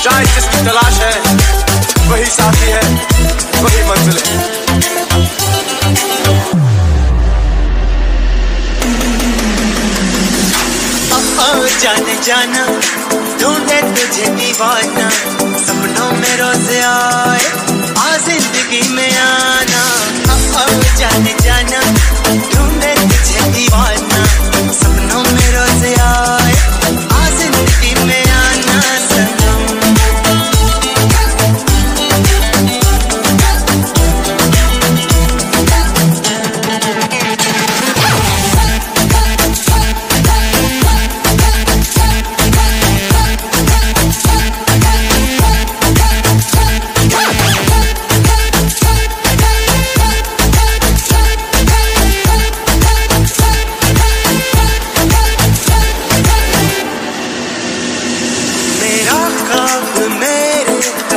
जहाँ जिसकी तलाश है वही साथी है, वही मंजिल है। जाने जाना ढूंढे तुझे दीवाना, सपनों में रोज आए आ जिंदगी में आना। जाने जाना ढूंढे तुझे दीवाना, सपनों में रोज आए आ जिंदगी में आना। मेरे